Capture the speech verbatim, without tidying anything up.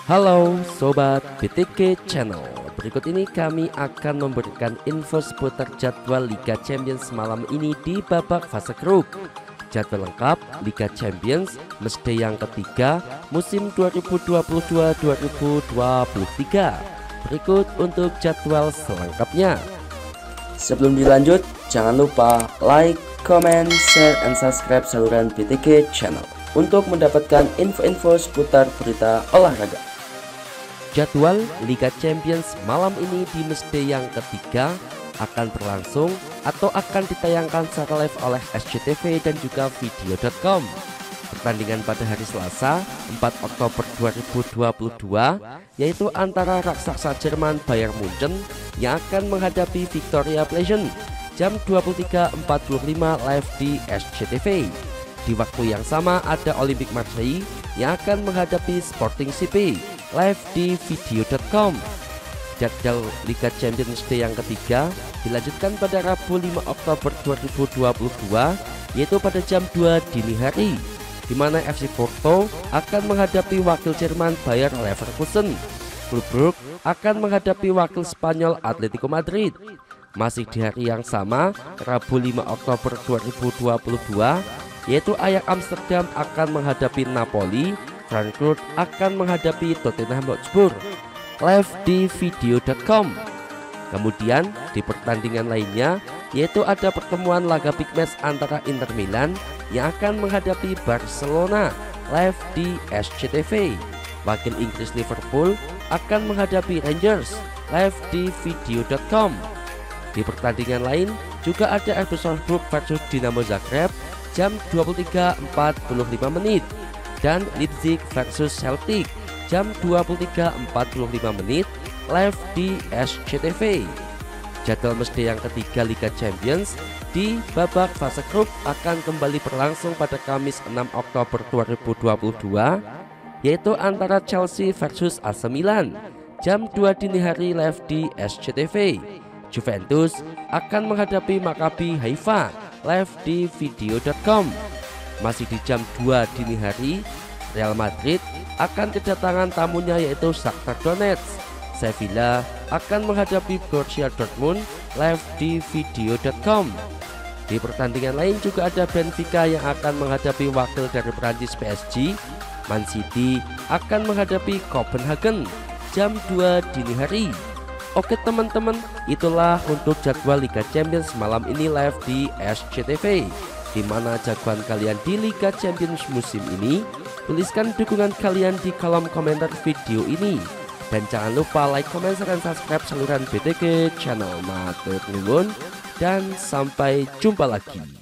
Halo Sobat B T K Channel. Berikut ini kami akan memberikan info seputar jadwal Liga Champions malam ini di babak fase grup. Jadwal lengkap Liga Champions matchday yang ketiga musim dua ribu dua puluh dua dua ribu dua puluh tiga. Berikut untuk jadwal selengkapnya. Sebelum dilanjut, jangan lupa like, comment, share, and subscribe saluran B T K Channel untuk mendapatkan info-info seputar berita olahraga. Jadwal Liga Champions malam ini di matchday yang ketiga akan berlangsung atau akan ditayangkan secara live oleh S C T V dan juga video titik com. Pertandingan pada hari Selasa empat Oktober dua ribu dua puluh dua yaitu antara raksasa Jerman Bayern Munchen yang akan menghadapi Victoria Pleasant jam dua puluh tiga empat puluh lima live di S C T V. Di waktu yang sama ada Olympique Marseille yang akan menghadapi Sporting C P live di video titik com. Jadwal Liga Champions Day yang ketiga dilanjutkan pada Rabu lima Oktober dua ribu dua puluh dua yaitu pada jam dua dini hari, di mana F C Porto akan menghadapi wakil Jerman Bayer Leverkusen. Klub Brugge akan menghadapi wakil Spanyol Atletico Madrid. Masih di hari yang sama, Rabu lima Oktober dua ribu dua puluh dua yaitu Ajax Amsterdam akan menghadapi Napoli. Frankfurt akan menghadapi Tottenham Hotspur live di video titik com. Kemudian di pertandingan lainnya yaitu ada pertemuan laga big match antara Inter Milan yang akan menghadapi Barcelona live di S C T V. Wakil Inggris Liverpool akan menghadapi Rangers live di video titik com. Di pertandingan lain juga ada R B Salzburg versus Dinamo Zagreb jam dua puluh tiga empat puluh lima menit dan Leipzig versus Celtic jam dua puluh tiga empat puluh lima menit live di S C T V. Jadwal matchday yang ketiga Liga Champions di babak fase grup akan kembali berlangsung pada Kamis enam Oktober dua ribu dua puluh dua yaitu antara Chelsea versus A C Milan jam dua dini hari live di S C T V. Juventus akan menghadapi Maccabi Haifa live di video titik com. Masih di jam dua dini hari, Real Madrid akan kedatangan tamunya yaitu Shakhtar Donetsk. Sevilla akan menghadapi Borussia Dortmund live di video titik com. Di pertandingan lain juga ada Benfica yang akan menghadapi wakil dari Prancis P S G. Man City akan menghadapi Copenhagen jam dua dini hari. Oke teman-teman, itulah untuk jadwal Liga Champions malam ini live di S C T V. Di mana jagoan kalian di Liga Champions musim ini? Tuliskan dukungan kalian di kolom komentar video ini. Dan jangan lupa like, comment, dan subscribe saluran B T K Channel. Matur nuwun dan sampai jumpa lagi.